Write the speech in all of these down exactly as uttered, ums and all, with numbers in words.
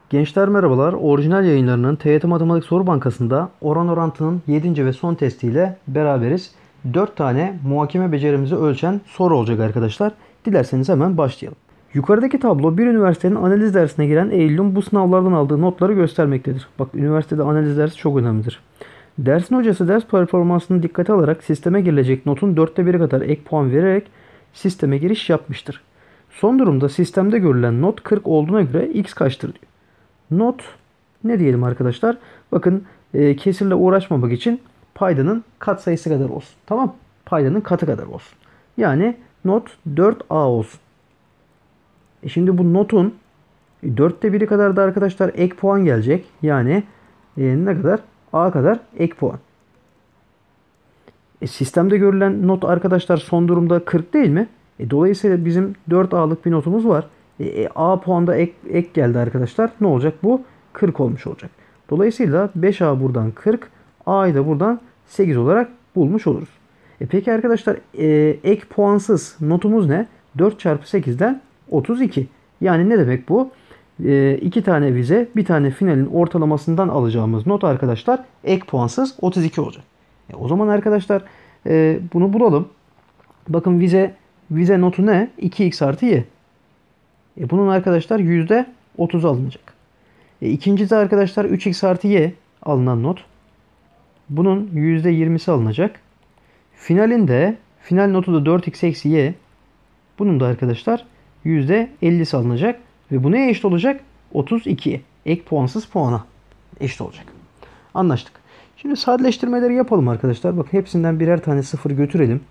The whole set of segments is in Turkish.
Gençler merhabalar. Orijinal yayınlarının T Y T Matematik Soru Bankası'nda oran orantının yedinci ve son testiyle beraberiz. dört tane muhakeme becerimizi ölçen soru olacak arkadaşlar. Dilerseniz hemen başlayalım. Yukarıdaki tablo bir üniversitenin analiz dersine giren Eylül'ün bu sınavlardan aldığı notları göstermektedir. Bak, üniversitede analiz dersi çok önemlidir. Dersin hocası ders performansını dikkate alarak sisteme girilecek notun dörtte biri kadar ek puan vererek sisteme giriş yapmıştır. Son durumda sistemde görülen not kırk olduğuna göre x kaçtır diyor. Not ne diyelim arkadaşlar? Bakın e, kesirle uğraşmamak için paydanın katsayısı kadar olsun. Tamam. Paydanın katı kadar olsun. Yani not dört a olsun. E şimdi bu notun dörtte biri kadar da arkadaşlar ek puan gelecek. Yani e, ne kadar? A kadar ek puan. E, sistemde görülen not arkadaşlar son durumda kırk değil mi? E, dolayısıyla bizim dört a'lık bir notumuz var. E, A puanda ek, ek geldi arkadaşlar. Ne olacak bu? kırk olmuş olacak. Dolayısıyla beş a buradan kırk. A'yı da buradan sekiz olarak bulmuş oluruz. E peki arkadaşlar e, ek puansız notumuz ne? dört çarpı sekizden otuz iki. Yani ne demek bu? E, iki tane vize, bir tane finalin ortalamasından alacağımız not arkadaşlar ek puansız otuz iki olacak. E, o zaman arkadaşlar e, bunu bulalım. Bakın vize vize notu ne? iki x artı y. E bunun arkadaşlar yüzde otuz alınacak. E ikincisi arkadaşlar üç x artı y alınan not. Bunun yüzde yirmisi alınacak. Finalinde final notu da dört x eksi y. Bunun da arkadaşlar yüzde ellisi alınacak. Ve bu neye eşit olacak? otuz ikiye. Ek puansız puana eşit olacak. Anlaştık. Şimdi sadeleştirmeleri yapalım arkadaşlar. Bakın hepsinden birer tane sıfır götürelim.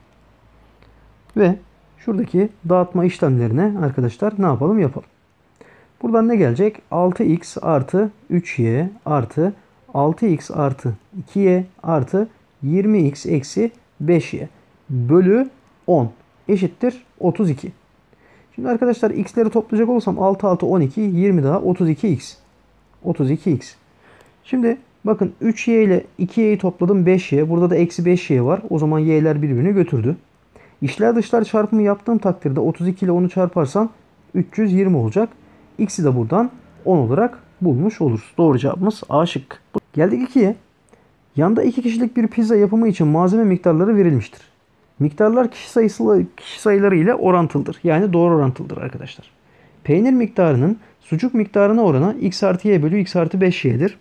Ve şuradaki dağıtma işlemlerine arkadaşlar ne yapalım yapalım. Buradan ne gelecek? altı x artı üç y artı altı x artı iki y artı yirmi x eksi beş y bölü on eşittir otuz iki. Şimdi arkadaşlar x'leri toplayacak olursam altı altı on iki, yirmi daha otuz iki x. otuz iki x. Şimdi bakın üç y ile iki y'yi topladım beş y. Burada da eksi beş y var. O zaman y'ler birbirini götürdü. İçler dışlar çarpımı yaptığım takdirde otuz iki ile onu çarparsam üç yüz yirmi olacak. X'i de buradan on olarak bulmuş oluruz. Doğru cevabımız A şıkkı. Geldik ikiye. Yanda iki kişilik bir pizza yapımı için malzeme miktarları verilmiştir. Miktarlar kişi sayısı kişi sayıları ile orantılıdır. Yani doğru orantılıdır arkadaşlar. Peynir miktarının sucuk miktarına oranı x artı y bölü x artı beş y'dir.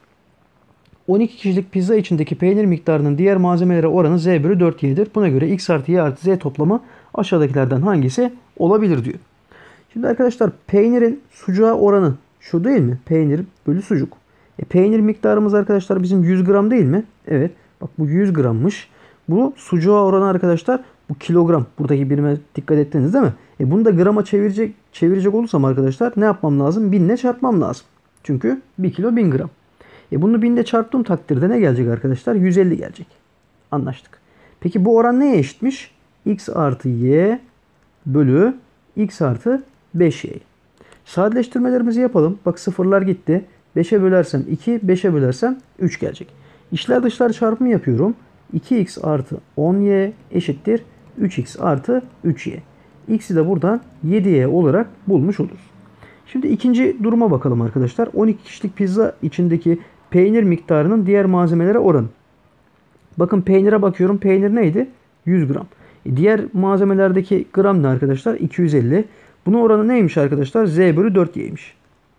on iki kişilik pizza içindeki peynir miktarının diğer malzemelere oranı z bölü dört y'dir. Buna göre x artı y artı z toplamı aşağıdakilerden hangisi olabilir diyor. Şimdi arkadaşlar peynirin sucuğa oranı şu değil mi? Peynir bölü sucuk. E, peynir miktarımız arkadaşlar bizim yüz gram değil mi? Evet. Bak bu yüz grammış. Bu sucuğa oranı arkadaşlar bu kilogram. Buradaki birime dikkat ettiniz değil mi? E, bunu da grama çevirecek çevirecek olursam arkadaşlar ne yapmam lazım? bin ile çarpmam lazım. Çünkü bir kilo bin gram. E, bunu bin ile çarptığım takdirde ne gelecek arkadaşlar? yüz elli gelecek. Anlaştık. Peki bu oran neye eşitmiş? X artı y bölü x artı beş y. Sadeleştirmelerimizi yapalım. Bak sıfırlar gitti. beşe bölersem iki, beşe bölersem üç gelecek. İçler dışlar çarpımı yapıyorum. iki x artı on y eşittir üç x artı üç y. X'i de buradan yedi y olarak bulmuş oluruz. Şimdi ikinci duruma bakalım arkadaşlar. on iki kişilik pizza içindeki peynir miktarının diğer malzemelere oranı. Bakın peynire bakıyorum. Peynir neydi? yüz gram. E diğer malzemelerdeki gram ne arkadaşlar? iki yüz elli. Bunun oranı neymiş arkadaşlar? Z bölü dört y'ymiş.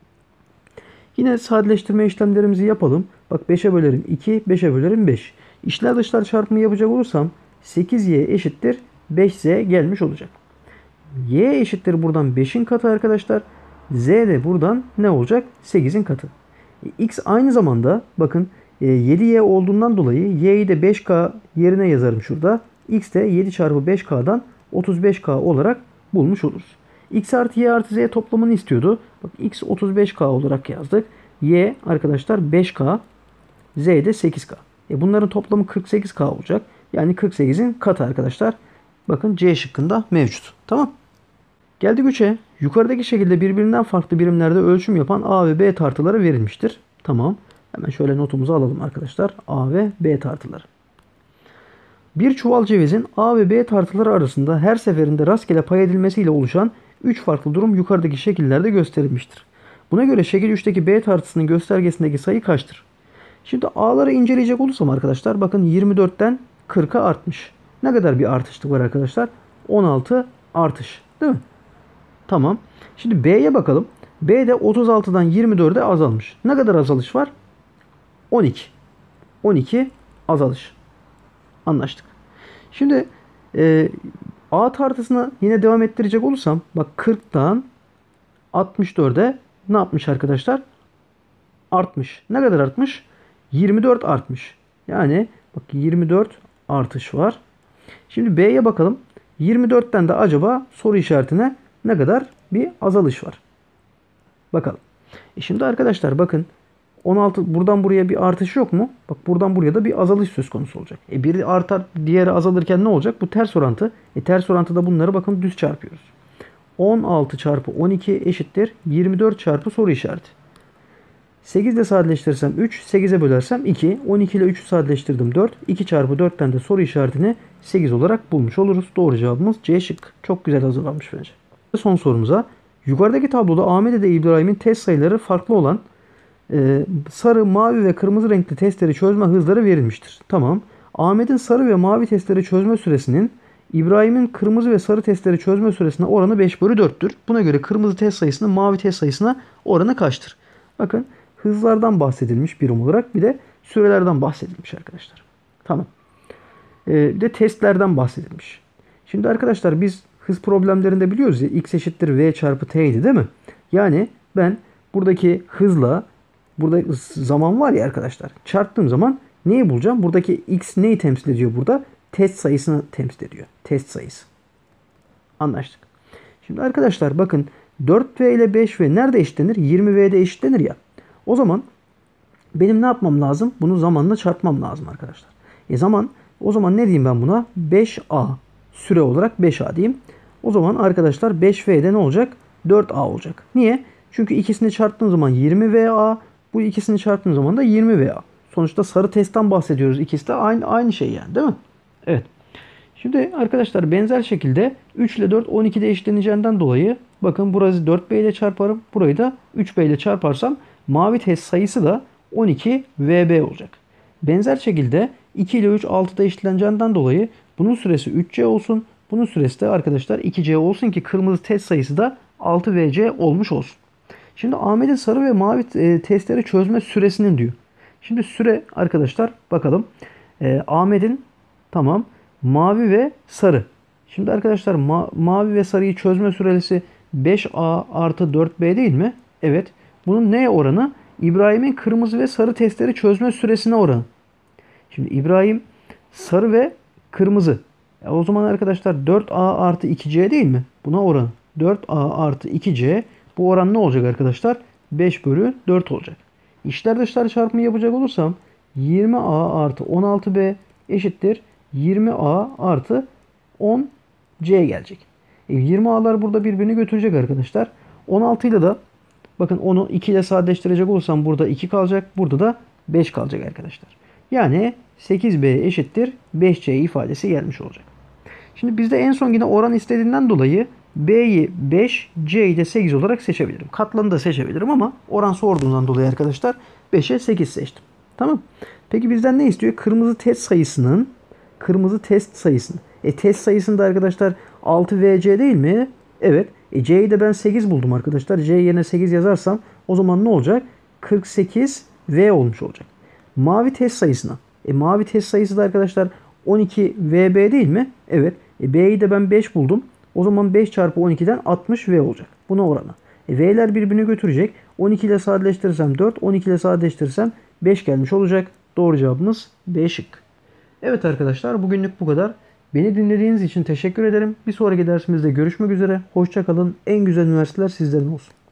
Yine sadeleştirme işlemlerimizi yapalım. Bak beşe bölerim iki, beşe bölerim beş. İçler dışlar çarpımı yapacak olursam sekiz y eşittir beş z gelmiş olacak. Y eşittir buradan beşin katı arkadaşlar. Z de buradan ne olacak? sekizin katı. X aynı zamanda bakın yedi y olduğundan dolayı y'yi de beş k yerine yazarım şurada. X de yedi çarpı beş k'dan otuz beş k olarak bulmuş oluruz. X artı y artı z toplamını istiyordu. Bak x otuz beş k olarak yazdık. Y arkadaşlar beş k. Z de sekiz k. E bunların toplamı kırk sekiz k olacak. Yani kırk sekizin katı arkadaşlar. Bakın C şıkkında mevcut. Tamam. Geldik üçe. Yukarıdaki şekilde birbirinden farklı birimlerde ölçüm yapan A ve B tartıları verilmiştir. Tamam. Hemen şöyle notumuzu alalım arkadaşlar. A ve B tartıları. Bir çuval cevizin A ve B tartıları arasında her seferinde rastgele pay edilmesiyle oluşan üç farklı durum yukarıdaki şekillerde gösterilmiştir. Buna göre şekil üçteki B tartısının göstergesindeki sayı kaçtır? Şimdi A'ları inceleyecek olursam arkadaşlar bakın yirmi dörtten kırka artmış. Ne kadar bir artışlık var arkadaşlar? on altı artış. Değil mi? Tamam. Şimdi B'ye bakalım. B'de otuz altıdan yirmi dörde azalmış. Ne kadar azalış var? on iki. on iki azalış. Anlaştık. Şimdi e, A tartısını yine devam ettirecek olursam bak kırktan altmış dörde ne yapmış arkadaşlar? Artmış. Ne kadar artmış? yirmi dört artmış. Yani bak yirmi dört artış var. Şimdi B'ye bakalım. yirmi dörtten de acaba soru işaretine ne kadar bir azalış var? Bakalım. E şimdi arkadaşlar bakın on altı buradan buraya bir artış yok mu? Bak buradan buraya da bir azalış söz konusu olacak. E biri artar diğeri azalırken ne olacak? Bu ters orantı. E ters orantıda bunları bakın düz çarpıyoruz. on altı çarpı on iki eşittir yirmi dört çarpı soru işareti. sekiz ile sadeleştirirsem üç, sekize bölersem iki. on iki ile üçü sadeleştirdim dört. iki çarpı dörtten de soru işaretini sekiz olarak bulmuş oluruz. Doğru cevabımız C şık. Çok güzel hazırlanmış bence. Son sorumuza. Yukarıdaki tabloda Ahmet ile İbrahim'in test sayıları farklı olan e, sarı, mavi ve kırmızı renkli testleri çözme hızları verilmiştir. Tamam. Ahmet'in sarı ve mavi testleri çözme süresinin İbrahim'in kırmızı ve sarı testleri çözme süresine oranı beş bölü dörttür. Buna göre kırmızı test sayısının mavi test sayısına oranı kaçtır? Bakın hızlardan bahsedilmiş birim olarak bir de sürelerden bahsedilmiş arkadaşlar. Tamam. Ee, bir de testlerden bahsedilmiş. Şimdi arkadaşlar biz hız problemlerinde biliyoruz ya x eşittir v çarpı t'ydi değil mi? Yani ben buradaki hızla burada zaman var ya arkadaşlar çarptığım zaman neyi bulacağım? Buradaki x neyi temsil ediyor burada? Test sayısını temsil ediyor. Test sayısı. Anlaştık. Şimdi arkadaşlar bakın dört v ile beş v nerede eşitlenir? yirmi v'de eşitlenir ya. O zaman benim ne yapmam lazım? Bunu zamanla çarpmam lazım arkadaşlar. E zaman o zaman ne diyeyim ben buna? beş a süre olarak beş a diyeyim. O zaman arkadaşlar beş v'de ne olacak? dört a olacak. Niye? Çünkü ikisini çarptığım zaman yirmi v a, bu ikisini çarptığım zaman da yirmi v a. Sonuçta sarı testten bahsediyoruz. İkisi de aynı aynı şey yani, değil mi? Evet. Şimdi arkadaşlar benzer şekilde üç ile dört on ikide eşitleneceğinden dolayı bakın burası dört b ile çarparım. Burayı da üç b ile çarparsam mavi test sayısı da on iki v b olacak. Benzer şekilde iki ile üç altıda eşitleneceğinden dolayı bunun süresi üç c olsun. Bunun süresi de arkadaşlar iki c olsun ki kırmızı test sayısı da altı v c olmuş olsun. Şimdi Ahmet'in sarı ve mavi testleri çözme süresinin diyor. Şimdi süre arkadaşlar bakalım. E, Ahmet'in tamam mavi ve sarı. Şimdi arkadaşlar ma mavi ve sarıyı çözme süresi beş a artı dört b değil mi? Evet. Bunun neye oranı? İbrahim'in kırmızı ve sarı testleri çözme süresine oranı. Şimdi İbrahim sarı ve kırmızı. E o zaman arkadaşlar dört a artı iki c değil mi? Buna oranı. dört a artı iki c. Bu oran ne olacak arkadaşlar? beş bölü dört olacak. İçler dışlar çarpımı yapacak olursam yirmi a artı on altı b eşittir yirmi a artı on c gelecek. E yirmi a'lar burada birbirini götürecek arkadaşlar. on altı ile de bakın onu iki ile sadeleştirecek olursam burada iki kalacak. Burada da beş kalacak arkadaşlar. Yani sekiz b eşittir beş c ifadesi gelmiş olacak. Şimdi bizde en son yine oran istediğinden dolayı b'yi beş, c'yi de sekiz olarak seçebilirim. Katlarını da seçebilirim ama oran sorduğundan dolayı arkadaşlar beşe sekiz seçtim. Tamam. Peki bizden ne istiyor? Kırmızı test sayısının kırmızı test sayısını. E test sayısında arkadaşlar altı v c değil mi? Evet. E c'yi de ben sekiz buldum arkadaşlar. C yerine sekiz yazarsam o zaman ne olacak? kırk sekiz v olmuş olacak. Mavi test sayısına. E mavi test sayısı da arkadaşlar on iki v b değil mi? Evet. E b'yi de ben beş buldum. O zaman beş çarpı on ikiden altmış v olacak. Buna oranı. E v'ler birbirini götürecek. on iki ile sadeleştirirsem dört, on iki ile sadeleştirirsem beş gelmiş olacak. Doğru cevabımız B şık. Evet arkadaşlar bugünlük bu kadar. Beni dinlediğiniz için teşekkür ederim. Bir sonraki dersimizde görüşmek üzere. Hoşça kalın. En güzel üniversiteler sizlerin olsun.